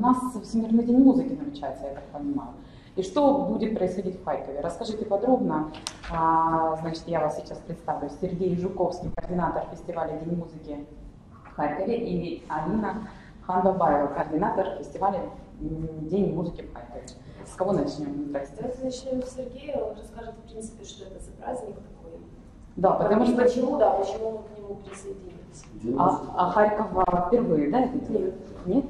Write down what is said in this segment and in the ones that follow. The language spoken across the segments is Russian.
нас Всемирный день музыки намечается, я так понимаю. И что будет происходить в Харькове? Расскажите подробно. Значит, я вас сейчас представлю. Сергей Жуковский, координатор фестиваля День музыки в Харькове, и Алина Ханбабаева, координатор фестиваля День музыки в Харькове. С кого начнем? Давайте начнем с Сергея. Он расскажет, в принципе, что это за праздник такой. Да, потому что... Почему мы к нему присоединились. А Харьков впервые, да, это день? Нет?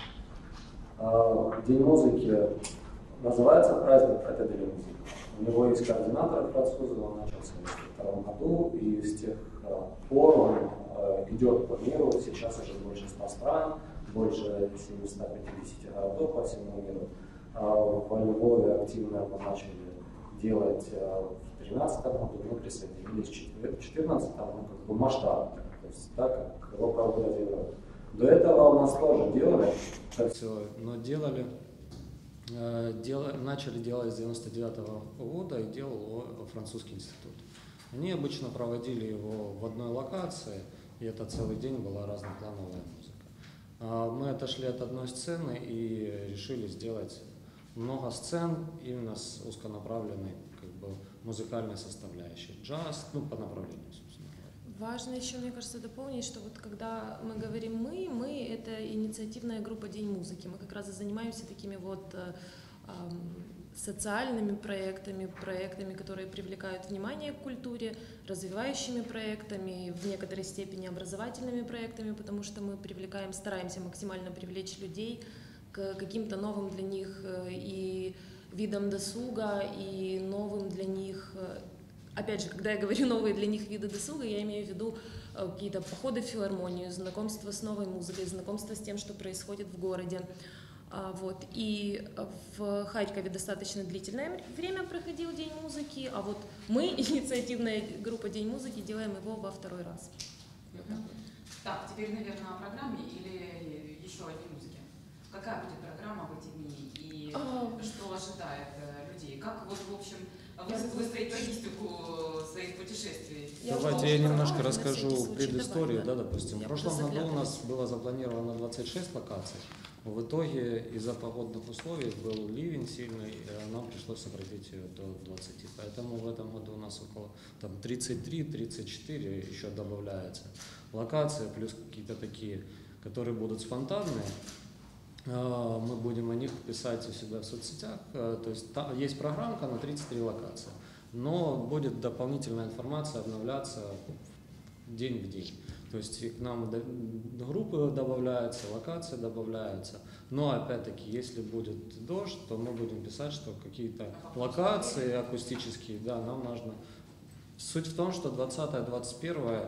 День музыки называется праздник «Это День музыки». У него есть координатор французы, он начался в 2002 году, и с тех пор он идет по миру. Сейчас уже больше 100 стран, больше 750 городов по всему миру. Во Львове активно мы начали делать в 2013 году, мы присоединились в 2014, ну, как бы масштабно, то есть так, как его проводят в Европе. До этого у нас тоже делали. Все, но начали делать с 99 года и делал его французский институт. Они обычно проводили его в одной локации, и это целый день была разноплановая музыка. Мы отошли от одной сцены и решили сделать много сцен именно с узконаправленной музыкальной составляющей. Джаз, по направлению, собственно говоря. Важно еще, мне кажется, дополнить, что вот когда мы говорим мы это инициативная группа День музыки. Мы как раз и занимаемся такими вот социальными проектами, которые привлекают внимание к культуре, развивающими проектами, в некоторой степени образовательными проектами, потому что мы стараемся максимально привлечь людей к каким-то новым для них и видам досуга, и новым для них, опять же, когда я говорю новые для них виды досуга, я имею в виду какие-то походы в филармонию, знакомство с новой музыкой, знакомство с тем, что происходит в городе. Вот. И в Харькове достаточно длительное время проходил День музыки, а вот мы, инициативная группа День музыки, делаем его во второй раз. Вот так вот. Так, теперь, наверное, о программе или еще о Дне музыки. Какая будет программа в эти дни и что ожидает людей? Как вот, в общем, выстроить логистику своих путешествий? Давайте я немножко расскажу предысторию. Да, допустим, в прошлом году у нас было запланировано 26 локаций. В итоге из-за погодных условий был ливень сильный, и нам пришлось сократить ее до 20. Поэтому в этом году у нас около 33-34 еще добавляется локации, плюс какие-то такие, которые будут спонтанные. Мы будем о них писать у себя в соцсетях. То есть есть программка на 33 локации, но будет дополнительная информация обновляться день в день. То есть к нам группы добавляются, локации добавляются. Но опять-таки, если будет дождь, то мы будем писать, что какие-то локации акустические, да, нам нужно. Суть в том, что 20-21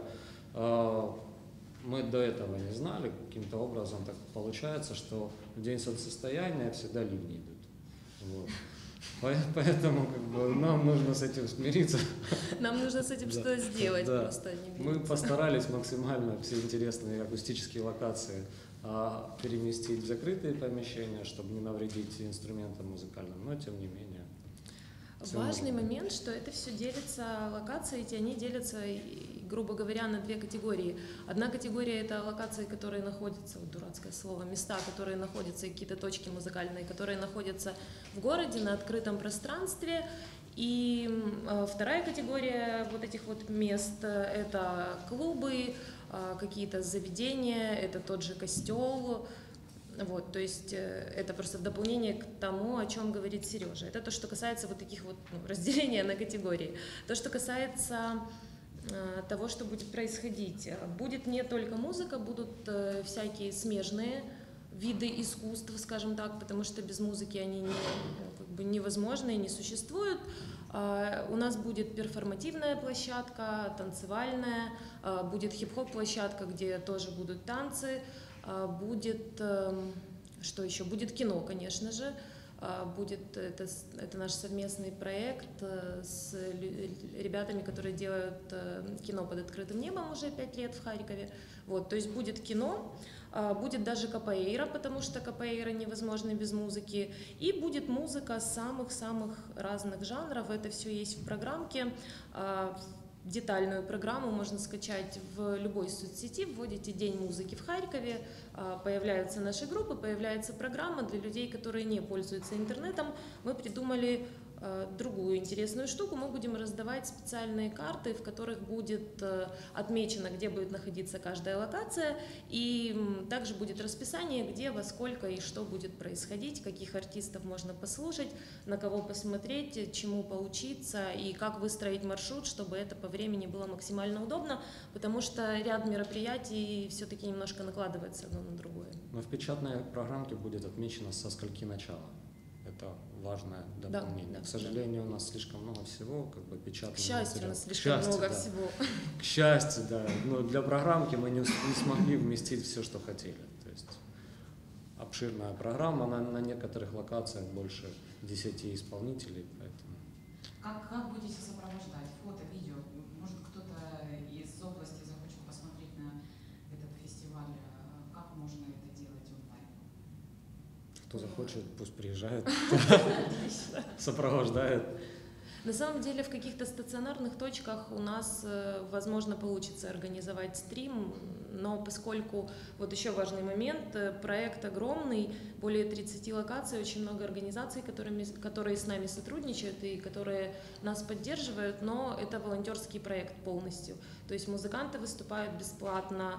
мы до этого не знали, каким-то образом так получается, что в день солнцестояния всегда ливни идут. Вот. Поэтому нам нужно с этим смириться. Нам нужно с этим что-то сделать. Да. Просто. Мы постарались максимально все интересные акустические локации переместить в закрытые помещения, чтобы не навредить инструментам музыкальным, но тем не менее. Важный момент, что это все делится, локации эти, они делятся, грубо говоря, на две категории. Одна категория — это локации, которые находятся, вот дурацкое слово, места, которые находятся, какие-то точки музыкальные, которые находятся в городе, на открытом пространстве. И вторая категория вот этих вот мест — это клубы, какие-то заведения, это тот же костел. Вот, то есть это просто дополнение к тому, о чем говорит Сережа. Это то, что касается вот таких вот разделения на категории. То, что касается того, что будет происходить. Будет не только музыка, будут всякие смежные виды искусств, скажем так, потому что без музыки они невозможны и не существуют. У нас будет перформативная площадка, танцевальная, будет хип-хоп площадка, где тоже будут танцы. Будет, что еще? Будет кино, конечно же. Будет, это наш совместный проект с ребятами, которые делают кино под открытым небом уже 5 лет в Харькове. Вот, то есть будет кино, будет даже капоэйра, потому что капоэйра невозможна без музыки. И будет музыка самых-самых разных жанров. Это все есть в программке. детальную программу можно скачать в любой соцсети, вводите День музыки в Харькове, появляются наши группы, появляется программа для людей, которые не пользуются интернетом. Мы придумали другую интересную штуку. Мы будем раздавать специальные карты, в которых будет отмечено, где будет находиться каждая локация, и также будет расписание, где, во сколько и что будет происходить, каких артистов можно послушать, на кого посмотреть, чему поучиться и как выстроить маршрут, чтобы это по времени было максимально удобно, потому что ряд мероприятий все-таки немножко накладывается одно на другое. Но в печатной программке будет отмечено, со скольки начала. Это важное дополнение. Да, к сожалению, у нас слишком много всего, как бы печатного К счастью, у материала. нас слишком много да. всего. К счастью, да. Но для программки мы не смогли вместить все, что хотели. То есть обширная программа, на некоторых локациях больше 10 исполнителей, поэтому. Как будете сопровождать? Фото, видео? Может, кто-то из области захочет посмотреть на этот фестиваль? Как можно это делать онлайн? Кто захочет, пусть приезжает, сопровождает. На самом деле в каких-то стационарных точках у нас, возможно, получится организовать стрим, но поскольку, вот еще важный момент, проект огромный, более 30 локаций, очень много организаций, которые с нами сотрудничают и которые нас поддерживают, но это волонтерский проект полностью. То есть музыканты выступают бесплатно,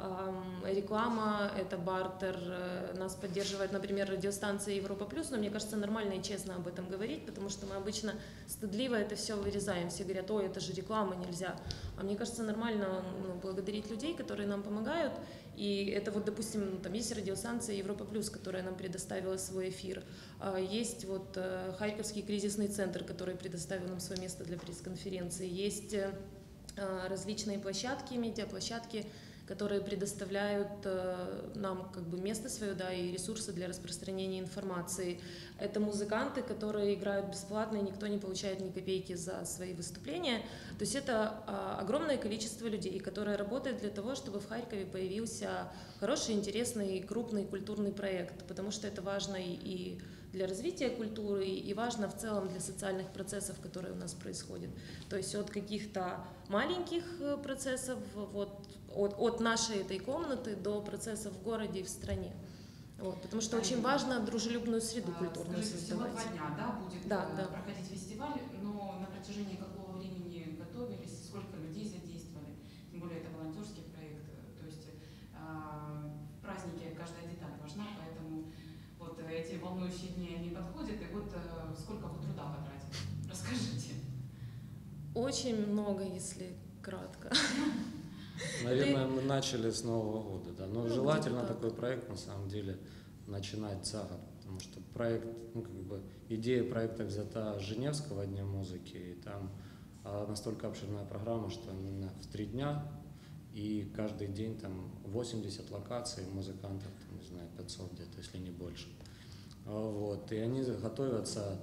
реклама — это бартер, нас поддерживает, например, радиостанция Европа Плюс, но мне кажется, нормально и честно об этом говорить, потому что мы обычно стыдливо это все вырезаем, все говорят: ой, это же реклама, нельзя. А мне кажется, нормально благодарить людей, которые нам помогают, и это вот, допустим, там есть радиостанция Европа Плюс, которая нам предоставила свой эфир, есть вот Харьковский кризисный центр, который предоставил нам свое место для пресс-конференции, есть различные площадки, медиаплощадки, которые предоставляют нам как бы место свое, да, и ресурсы для распространения информации. Это музыканты, которые играют бесплатно, и никто не получает ни копейки за свои выступления. То есть это огромное количество людей, которые работают для того, чтобы в Харькове появился хороший, интересный, крупный культурный проект, потому что это важно и для развития культуры, и важно в целом для социальных процессов, которые у нас происходят. То есть от каких-то маленьких процессов, вот, от нашей этой комнаты до процессов в городе и в стране. Вот, потому что очень важно дружелюбную среду культурную создавать. Всего 2 дня, да, будет проходить фестиваль, но на протяжении какого времени готовились, сколько людей задействовали, тем более это волонтерский проект, то есть в празднике каждая деталь важна, поэтому вот эти волнующие дни не подходят, и вот сколько вы труда потратили, расскажите. Очень много, если кратко. Наверное, мы начали с Нового года, да. Но желательно такой проект на самом деле начинать за год, потому что проект, как бы идея проекта взята с Женевского дня музыки, и там настолько обширная программа, что именно в 3 дня, и каждый день там 80 локаций, музыкантов, там, не знаю, 500 где-то, если не больше. Вот, и они готовятся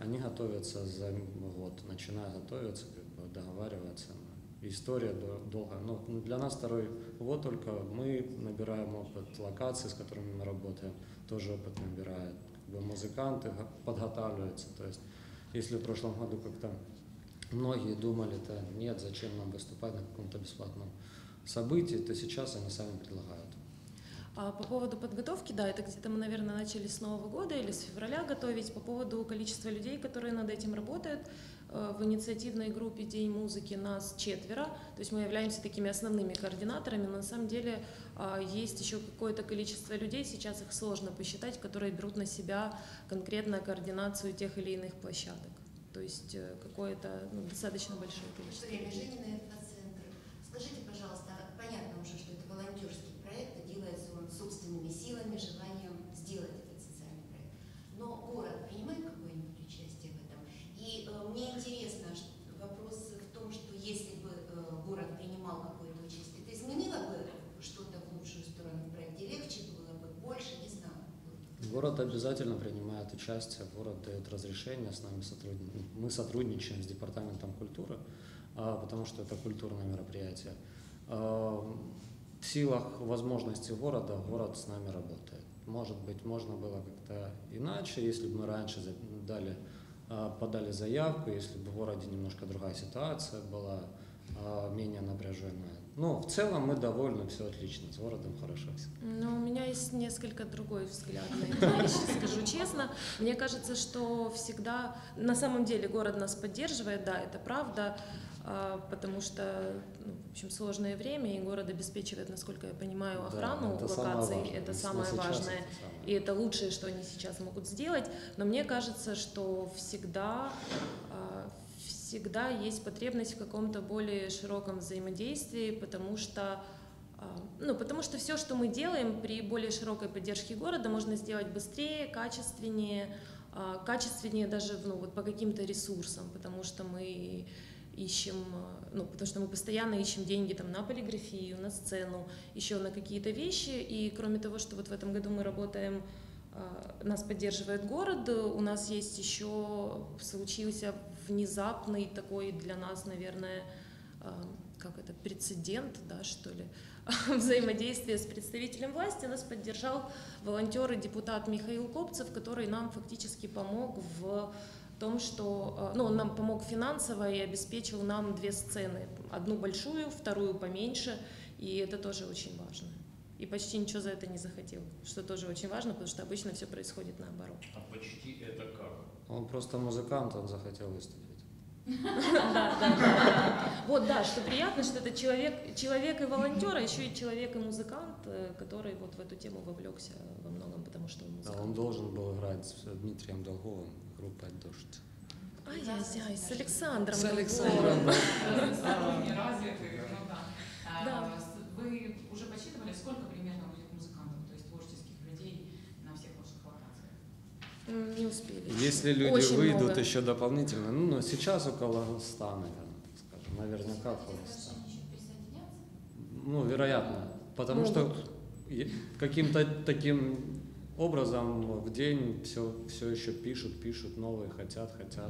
за год, начинают готовиться, как бы договариваться. История долго. Но для нас 2-й год только. Мы набираем опыт, локаций, с которыми мы работаем, тоже опыт набирают. Как бы музыканты подготавливаются. То есть, если в прошлом году как-то многие думали, да, нет, зачем нам выступать на каком-то бесплатном событии, то сейчас они сами предлагают. А по поводу подготовки, да, это где-то мы, наверное, начали с Нового года или с февраля готовить. По поводу количества людей, которые над этим работают, в инициативной группе «День музыки» нас 4, то есть мы являемся такими основными координаторами, но на самом деле есть еще какое-то количество людей, сейчас их сложно посчитать, которые берут на себя конкретно координацию тех или иных площадок. То есть какое-то достаточно большое количество людей. Скажите, пожалуйста, понятно уже, что это волонтерский проект, и делается он собственными силами, желанием сделать этот социальный проект. Но город принимает какое-нибудь участие в этом? И мне интересно, вопрос в том, что если бы город принимал какое-то участие, это изменило бы что-то в лучшую сторону в проекте? Легче было бы, больше, не знаю. Город обязательно принимает участие, город дает разрешение, с нами мы сотрудничаем с Департаментом культуры, потому что это культурное мероприятие. В силах возможностей города город с нами работает. Может быть, можно было как-то иначе, если бы мы раньше подали заявку, если бы в городе немножко другая ситуация была, менее напряженная. Но в целом мы довольны, все отлично, с городом хорошо все. Но у меня есть несколько другой взгляд на эту вещь, скажу честно. Мне кажется, что всегда, на самом деле город нас поддерживает, да, это правда, потому что, в общем, сложное время, и город обеспечивает, насколько я понимаю, охрану локаций, это самое важное, и это лучшее, что они сейчас могут сделать. Но мне кажется, что всегда есть потребность в каком-то более широком взаимодействии, потому что все, что мы делаем при более широкой поддержке города, можно сделать быстрее, качественнее даже по каким-то ресурсам, потому что мы постоянно ищем деньги на полиграфию, на сцену, еще на какие-то вещи, и кроме того, что вот в этом году мы работаем, нас поддерживает город, у нас есть еще случился внезапный такой для нас, наверное, прецедент, да, что ли, взаимодействие с представителем власти. Нас поддержал волонтер и депутат Михаил Копцев, который нам фактически помог в том, что он нам помог финансово и обеспечил нам 2 сцены. Одну большую, вторую поменьше, и это тоже очень важно. И почти ничего за это не захотел, что тоже очень важно, потому что обычно все происходит наоборот. А почти это как? Он просто музыкант, он захотел выступить. Да. Вот, да, что приятно, что это человек и волонтер, а еще и человек и музыкант, который вот в эту тему вовлекся во многом, потому что он музыкант. Да, он должен был играть с Дмитрием Долговым, группой «Дождь». Ай-яй-яй, с Александром. С Александром, да. Да. Вы уже подсчитывали, сколько примерно будет музыкантов, то есть творческих людей на всех ваших локациях? Не успели. Если люди Очень выйдут много. еще дополнительно, но сейчас около 100, наверное, скажем, наверняка около 100. Вероятно, потому что каким-то таким образом в день все еще пишут, новые хотят, да.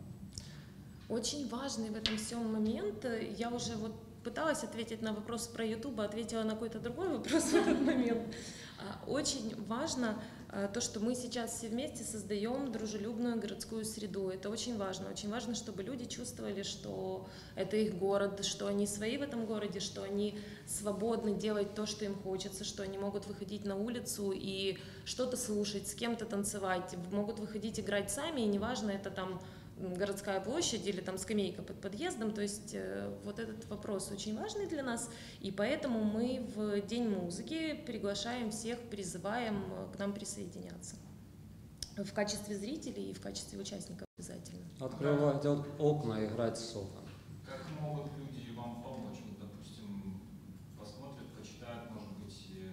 Очень важный в этом всем момент, я уже пыталась ответить на вопрос про YouTube, ответила на какой-то другой вопрос в этот момент. Очень важно то, что мы сейчас все вместе создаем дружелюбную городскую среду. Это очень важно. Очень важно, чтобы люди чувствовали, что это их город, что они свои в этом городе, что они свободны делать то, что им хочется, что они могут выходить на улицу и что-то слушать, с кем-то танцевать, могут выходить играть сами, и неважно, это городская площадь или скамейка под подъездом, то есть вот этот вопрос очень важный для нас, и поэтому мы в День музыки приглашаем всех, призываем к нам присоединяться в качестве зрителей и в качестве участников обязательно. Открывать окна, играть с окон. Как могут люди вам помочь? Допустим, посмотрят, почитают, может быть,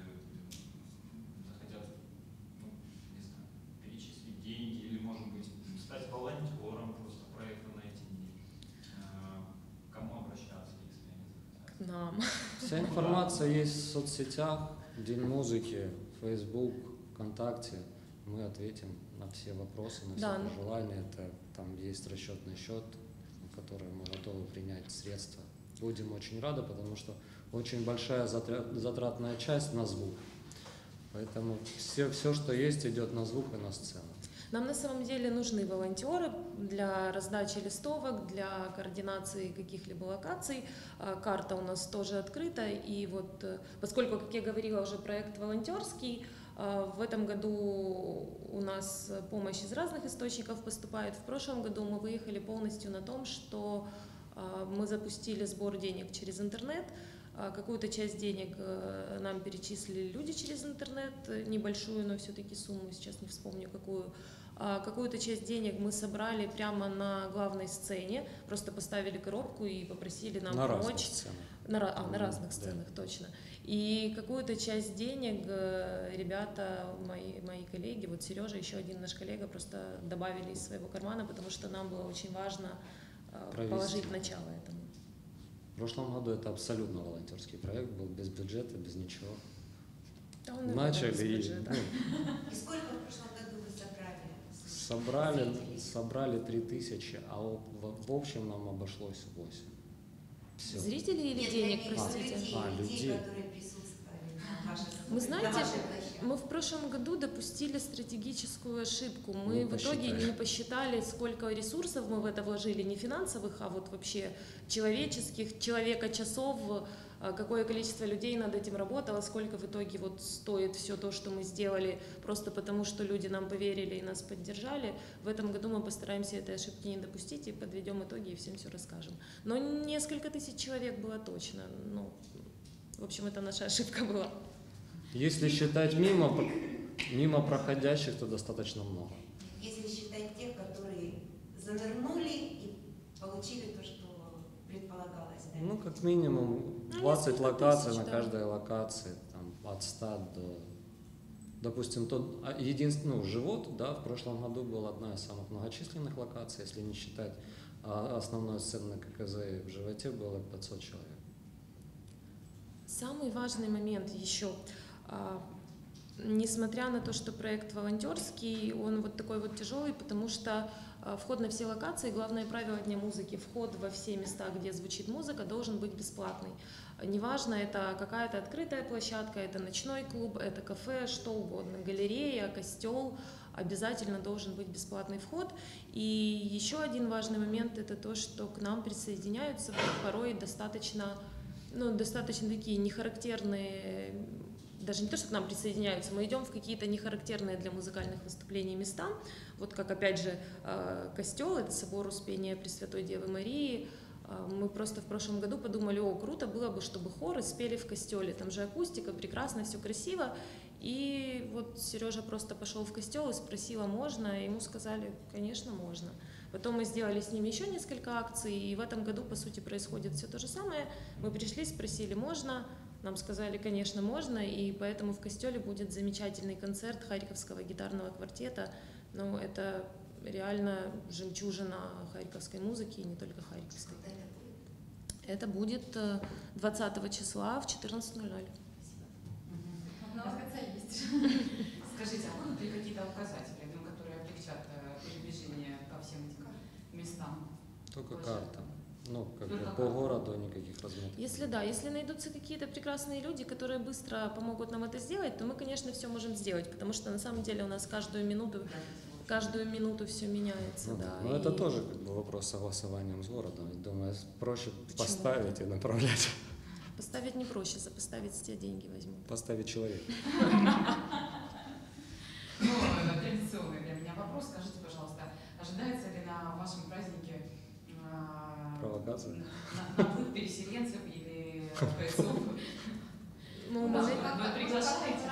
захотят, перечислить деньги или, может быть, стать волонтером просто проекта на эти дни. Кому обращаться, если они захотят? К нам. Вся информация есть в соцсетях, День музыки, Facebook, ВКонтакте. Мы ответим на все вопросы, на все пожелания. Там есть расчетный счет, на который мы готовы принять средства. Будем очень рады, потому что очень большая затратная часть на звук. Поэтому все, что есть, идет на звук и на сцену. Нам на самом деле нужны волонтеры для раздачи листовок, для координации каких-либо локаций. Карта у нас тоже открыта. И поскольку, как я говорила, уже проект волонтерский, в этом году у нас помощь из разных источников поступает. В прошлом году мы выехали полностью на том, что мы запустили сбор денег через интернет. Какую-то часть денег нам перечислили люди через интернет, небольшую, но все-таки сумму, сейчас не вспомню какую. Какую-то часть денег мы собрали прямо на главной сцене, просто поставили коробку и попросили нам помочь. На разных сценах, точно. И какую-то часть денег ребята, мои коллеги, Сережа, еще один наш коллега, просто добавили из своего кармана, потому что нам было очень важно положить начало этому. В прошлом году это абсолютно волонтерский проект, был без бюджета, без ничего. Да, начали и сколько в прошлом году вы собрали 3000, а в общем нам обошлось 8. Все. Зрителей или денег, простите? Людей, людей. которые присутствовали на вашей Вы знаете, площадке. Мы в прошлом году допустили стратегическую ошибку. Мы Не в итоге посчитали. не посчитали, сколько ресурсов мы в это вложили, не финансовых, а вот вообще человеческих, человека-часов, какое количество людей над этим работало, сколько в итоге вот стоит все то, что мы сделали, просто потому что люди нам поверили и нас поддержали. В этом году мы постараемся этой ошибки не допустить и подведем итоги и всем все расскажем. Но несколько тысяч человек было точно. Ну, в общем, это наша ошибка была. Если считать мимо проходящих, то достаточно много. Если считать тех, которые занырнули и получили то, что предполагалось. Да? Ну, как минимум 20 несколько локаций тысяч, на да. каждой локации, там, от 100 до... Допустим, единственный, живот, да, в прошлом году была одна из самых многочисленных локаций, если не считать основной сцены ККЗ, в животе было 500 человек. Самый важный момент еще. Несмотря на то, что проект волонтерский, он вот такой вот тяжелый, потому что вход на все локации, главное правило Дня музыки, вход во все места, где звучит музыка, должен быть бесплатный. Неважно, это какая-то открытая площадка, это ночной клуб, это кафе, что угодно, галерея, костел, обязательно должен быть бесплатный вход. И еще один важный момент — это то, что к нам присоединяются порой достаточно такие нехарактерные, даже не то, что к нам присоединяются, мы идем в какие-то нехарактерные для музыкальных выступлений места, вот как опять же костел, это собор Успения Пресвятой Девы Марии. Мы просто в прошлом году подумали, круто было бы, чтобы хоры спели в костеле, там же акустика, прекрасно, все красиво. И вот Сережа просто пошел в костел и спросил, а можно? И ему сказали, конечно, можно. Потом мы сделали с ними еще несколько акций, и в этом году, по сути, происходит все то же самое. Мы пришли, спросили, можно? Нам сказали, конечно, можно, и поэтому в костеле будет замечательный концерт Харьковского гитарного квартета. Ну, это реально жемчужина харьковской музыки, и не только харьковской. Это будет 20 числа в 14:00. Локация есть. Скажите, а будут ли какие-то указатели, которые облегчат передвижение по всем этим местам? Только карта. По городу никаких разметок. Если найдутся какие-то прекрасные люди, которые быстро помогут нам это сделать, то мы, конечно, все можем сделать, потому что на самом деле у нас каждую минуту все меняется. Но это тоже вопрос с согласованием с городом. Думаю, проще поставить и направлять. Поставить не проще, за поставить с тебя деньги возьмут. Поставить человека. Традиционный для меня вопрос. Скажите, пожалуйста, ожидается ли на вашем празднике Провокация? наплыв переселенцев или бойцов? Ну, Вы приглашаете?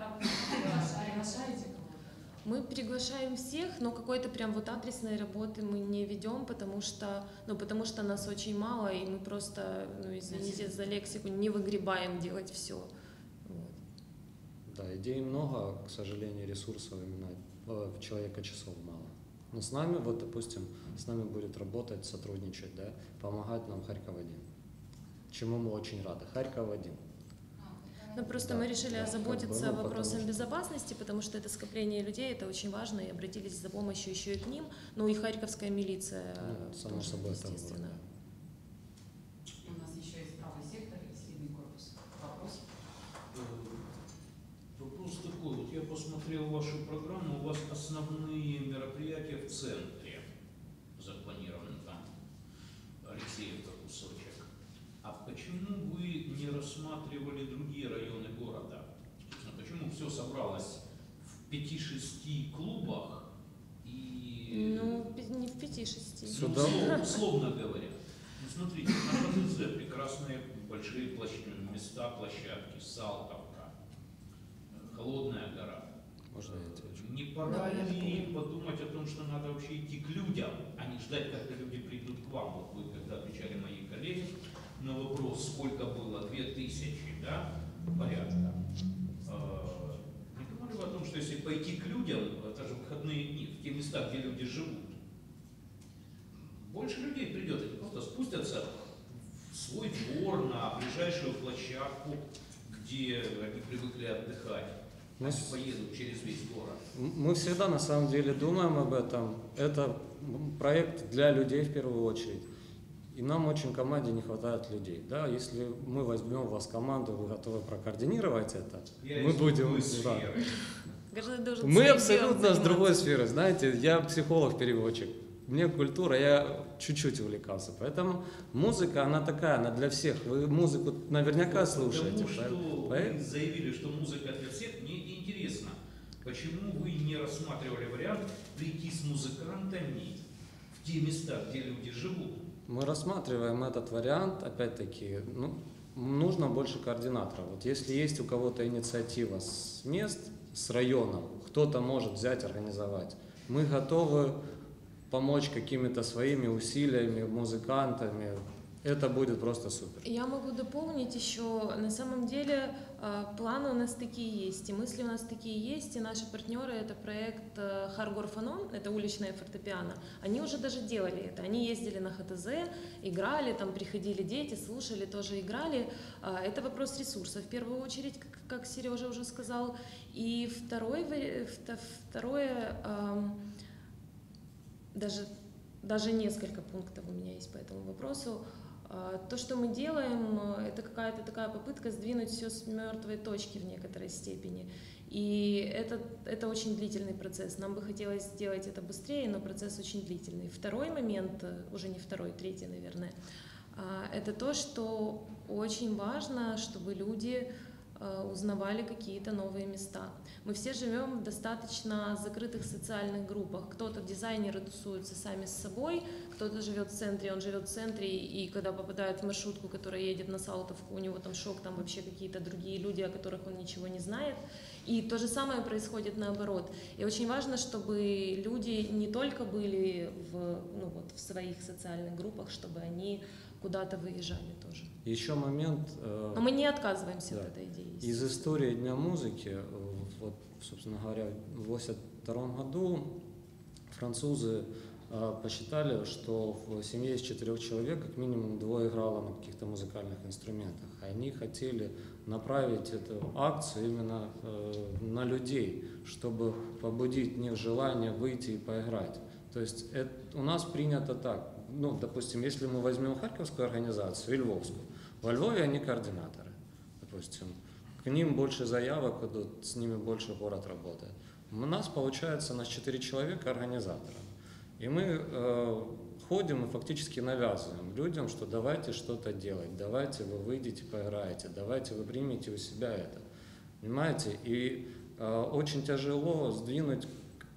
Мы приглашаем всех, но какой-то прям вот адресной работы мы не ведем, потому что нас очень мало, и мы просто, извините за лексику, не выгребаем делать все. Вот. Да, идей много, к сожалению, ресурсов именно человека часов мало. Но с нами, допустим, будет работать, сотрудничать, да, помогать нам Харьков-1. Чему мы очень рады. Харьков-1. Но просто мы решили озаботиться вопросом безопасности, потому что это скопление людей, это очень важно, и обратились за помощью еще и к ним, и харьковская милиция, само тоже, собой, естественно. У нас еще есть правый сектор и средний корпус. Вопрос? Вопрос такой, я посмотрел вашу программу, у вас основные мероприятия в центре запланированы, там Алексеевка, кусочек. А почему вы не рассматривали другие районы города? Почему все собралось в 5-6 клубах и... не в 5-6. Условно говоря. Смотрите, на ПДЗ прекрасные большие места, площадки, Салтовка, Холодная гора. Можно я отвечу? Не пора ли подумать о том, что надо вообще идти к людям, а не ждать, когда люди придут к вам? Вот вы когда отвечали мои коллеги на вопрос, сколько было, 2000, да, порядка. Не думали вы о том, что если пойти к людям, это же выходные дни, в те места, где люди живут, больше людей придет, они просто спустятся в свой двор, на ближайшую площадку, где они привыкли отдыхать, они поедут через весь город. Мы всегда на самом деле думаем об этом. Это проект для людей в первую очередь. и нам очень команде не хватает людей. Да? Если мы возьмем вас в команду, вы готовы прокоординировать это, мы будем... Да. Мы абсолютно с другой сферы, знаете, я психолог-переводчик, мне культура, я чуть-чуть увлекался, поэтому музыка, она такая, она для всех, вы музыку наверняка слушаете. Потому что вы заявили, что музыка для всех, мне интересно, почему вы не рассматривали вариант прийти с музыкантами в те места, где люди живут? Мы рассматриваем этот вариант, опять-таки, нужно больше координаторов. Вот если есть у кого-то инициатива с мест, с районом, кто-то может взять, организовать. Мы готовы помочь какими-то своими усилиями, музыкантами. Это будет просто супер. Я могу дополнить еще, на самом деле планы у нас такие есть, и мысли у нас такие есть, и наши партнеры, это проект Харгорфанон, это уличное фортепиано, они уже даже делали это, они ездили на ХТЗ, играли, там приходили дети, слушали, тоже играли. Это вопрос ресурсов в первую очередь, как Сережа уже сказал. И второе, даже несколько пунктов у меня есть по этому вопросу. То, что мы делаем, это какая-то такая попытка сдвинуть все с мертвой точки в некоторой степени. И это очень длительный процесс. Нам бы хотелось сделать это быстрее, но процесс очень длительный. Второй момент, уже не второй, третий, наверное, это то, что очень важно, чтобы люди узнавали какие-то новые места. Мы все живем в достаточно закрытых социальных группах. Кто-то, дизайнеры, тусуются сами с собой, кто-то живет в центре, он живет в центре, и когда попадает в маршрутку, которая едет на Салтовку, у него там шок, там вообще какие-то другие люди, о которых он ничего не знает. И то же самое происходит наоборот. И очень важно, чтобы люди не только были в своих социальных группах, чтобы они куда-то выезжали тоже. Еще момент... Но мы не отказываемся от этой идеи. Из истории Дня музыки, вот, собственно говоря, в 1982 году французы посчитали, что в семье из 4 человек как минимум 2 играло на каких-то музыкальных инструментах. Они хотели направить эту акцию именно на людей, чтобы побудить в них желание выйти и поиграть. То есть у нас принято так. Допустим, если мы возьмем харьковскую организацию и львовскую, во Львове они координаторы, допустим, к ним больше заявок идут, с ними больше город работает. У нас, получается, 4 человека организатора. И мы ходим и фактически навязываем людям, что давайте что-то делать, давайте вы выйдете, поиграете, давайте вы примете у себя это. Понимаете? И очень тяжело сдвинуть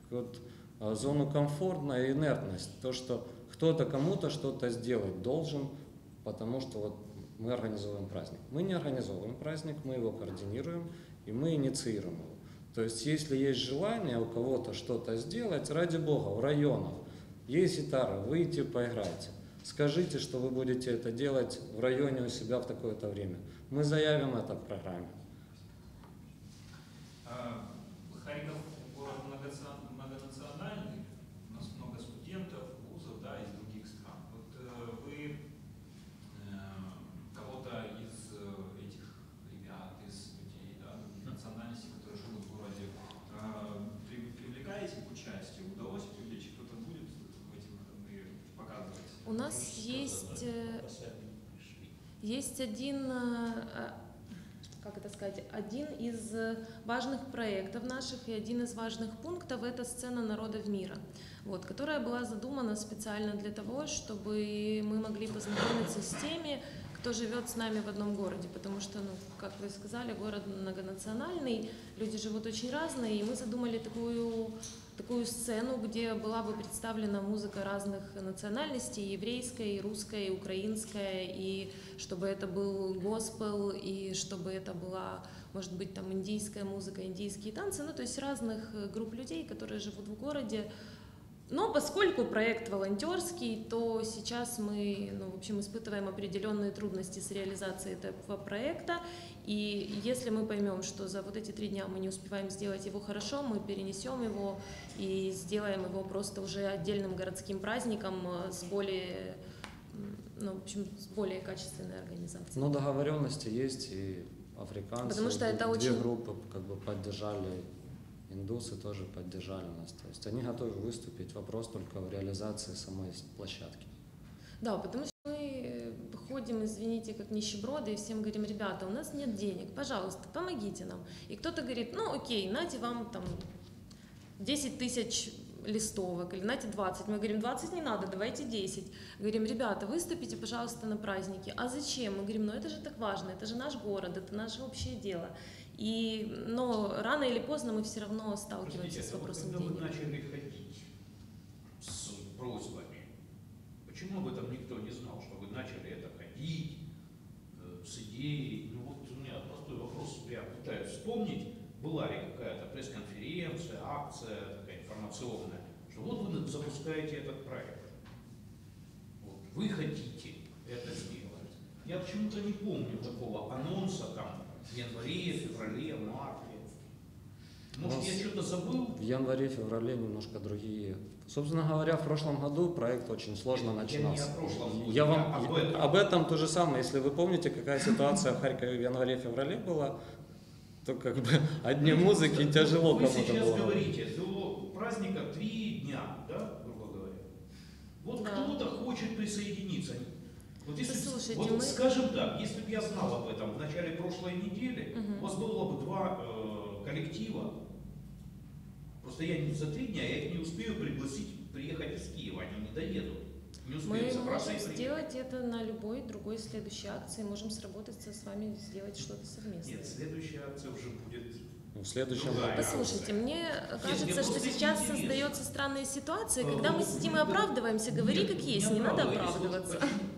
зону комфортная и инертность, то, что кто-то кому-то что-то сделать должен, потому что мы организовываем праздник. Мы не организовываем праздник, мы его координируем и мы инициируем его. То есть, если есть желание у кого-то что-то сделать, ради Бога, в районах есть гитара, выйдите, поиграйте. Скажите, что вы будете это делать в районе у себя в такое-то время. Мы заявим это в программе. Харьков город многонациональный, у нас много студентов, вузов, из других стран. Вот вы кого-то из этих ребят, из людей, национальностей, которые живут в городе, привлекаете к участию? Удалось привлечь? Кто-то будет в эти выходные показывать? У нас есть один из важных проектов наших и один из важных пунктов – это сцена народов мира, которая была задумана специально для того, чтобы мы могли познакомиться с теми, кто живет с нами в одном городе, потому что, как вы сказали, город многонациональный, люди живут очень разные, и мы задумали такую сцену, где была бы представлена музыка разных национальностей, еврейская, и русская, и украинская, и чтобы это был госпел, и чтобы это была, может быть, там индийская музыка, индийские танцы, то есть разных групп людей, которые живут в городе. Но поскольку проект волонтерский, то сейчас мы, испытываем определенные трудности с реализацией этого проекта. И если мы поймем, что за эти 3 дня мы не успеваем сделать его хорошо, мы перенесем его и сделаем его просто уже отдельным городским праздником с более качественной организацией. Но договоренности есть, и африканцы, потому что это 2 группы поддержали. Индусы тоже поддержали нас. То есть они готовы выступить, вопрос только в реализации самой площадки. Да, потому что мы приходим, извините, как нищеброды, и всем говорим: ребята, у нас нет денег, пожалуйста, помогите нам. И кто-то говорит: ну окей, нате вам там 10 тысяч листовок, или нате 20. Мы говорим: 20 не надо, давайте 10. Говорим: ребята, выступите, пожалуйста, на праздники. А зачем? Мы говорим: ну это же так важно, это же наш город, это наше общее дело. Но рано или поздно мы все равно сталкиваемся с вопросом денег. Когда вы начали ходить с просьбами, почему об этом никто не знал, что вы начали это ходить с идеей? Ну вот у меня простой вопрос, я пытаюсь вспомнить, была ли какая-то пресс-конференция, акция такая информационная, что вот вы запускаете этот проект, вот, вы хотите это сделать. Я почему-то не помню такого анонса там в январе, феврале, марте. Может, я что-то забыл? В январе-феврале немножко другие. Собственно говоря, в прошлом году проект очень сложно начинался. Я не о прошлом году, Я вам об этом. То же самое. Если вы помните, какая ситуация в Харькове в январе-феврале была, то как бы одни музыки тяжело вы кому-то сейчас было. говорите, до праздника 3 дня, да, грубо говоря. Вот Да. кто-то хочет присоединиться. Вот, если, Послушайте, вот мы... скажем так, если бы я знал об этом в начале прошлой недели, у вас было бы 2 коллектива. Просто я за 3 дня я их не успею пригласить приехать из Киева, они не доедут. Не Мы успеют собраться можем и приехать. сделать это на любой другой следующей акции, можем сработаться с вами, сделать что-то совместное. Нет, следующая акция уже будет. В следующем Другая. году. Послушайте, мне мне кажется, что просто сейчас интересно. создается странная ситуация, когда мы сидим и оправдываемся, говори как есть, не надо оправдываться.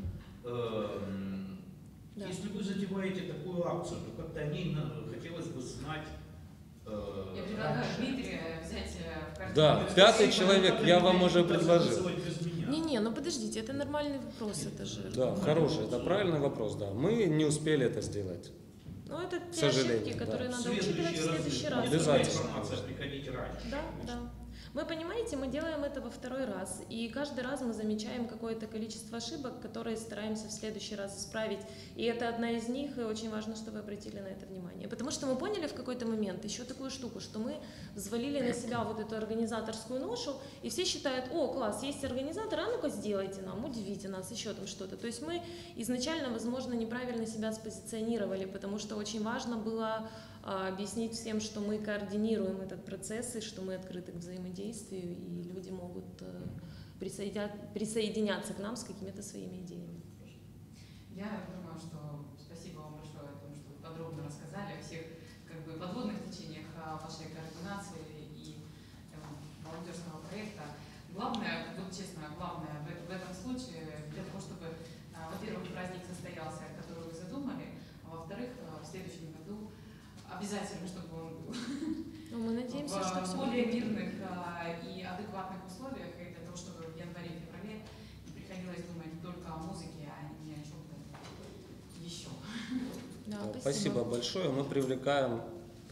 Да. Если вы затеваете такую акцию, то как-то о ней хотелось бы знать. Я предлагаю Дмитрия взять в картину. Да, 5-й человек, я вам уже предложил. Не-не, ну подождите, это нормальный вопрос, это же... Да, хороший, это правильный вопрос, да. Мы не успели это сделать. Ну это К те сожалению, ошибки, да. которые надо учитывать в следующий раз. Обязательно. Информация приходить раньше. Да, да. Вы понимаете, мы делаем это во второй раз, и каждый раз мы замечаем какое-то количество ошибок, которые стараемся в следующий раз исправить. И это одна из них, и очень важно, что вы обратили на это внимание. Потому что мы поняли в какой-то момент еще такую штуку, что мы взвалили на себя вот эту организаторскую ношу, и все считают: о, класс, есть организатор, а ну-ка сделайте нам, удивите нас, еще там что-то. То есть мы изначально, возможно, неправильно себя спозиционировали, потому что очень важно было объяснить всем, что мы координируем этот процесс и что мы открыты к взаимодействию, и люди могут присоединяться к нам с какими-то своими идеями. Я думаю, что спасибо вам большое о том, что вы подробно рассказали о всех подводных течениях вашей координации и молодежного проекта. Главное, вот честно, главное в этом случае, для того, чтобы, во-первых, праздник состоялся, который вы задумали, а во-вторых, в следующем году обязательно, чтобы он был Ну, мы надеемся, что в все более будет. мирных и адекватных условиях, и для того, чтобы в январе-феврале не приходилось думать только о музыке, а не о чем-то еще. Да, Спасибо большое. Мы приглашаем,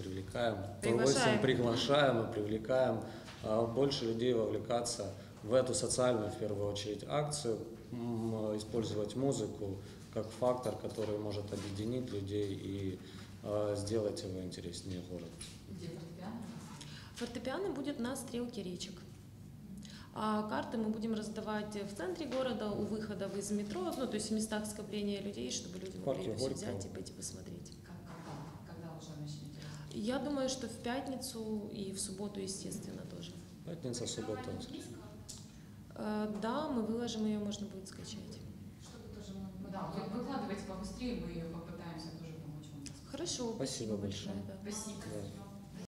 приглашаем и привлекаем больше людей вовлекаться в эту социальную, в первую очередь, акцию, использовать музыку как фактор, который может объединить людей и сделать его интереснее город. Где фортепиано? Фортепиано будет на стрелке речек. А карты мы будем раздавать в центре города, у выходов из метро, ну, то есть в местах скопления людей, чтобы люди могли это все взять и пойти посмотреть. Когда уже начнете? Я думаю, что в пятницу и в субботу, естественно, тоже. Пятница, суббота. Да, мы выложим ее, можно будет скачать. Да, выкладывайте побыстрее, мы попытаемся тоже помочь вам. Хорошо, Спасибо большое. большое. Да. Спасибо. Да.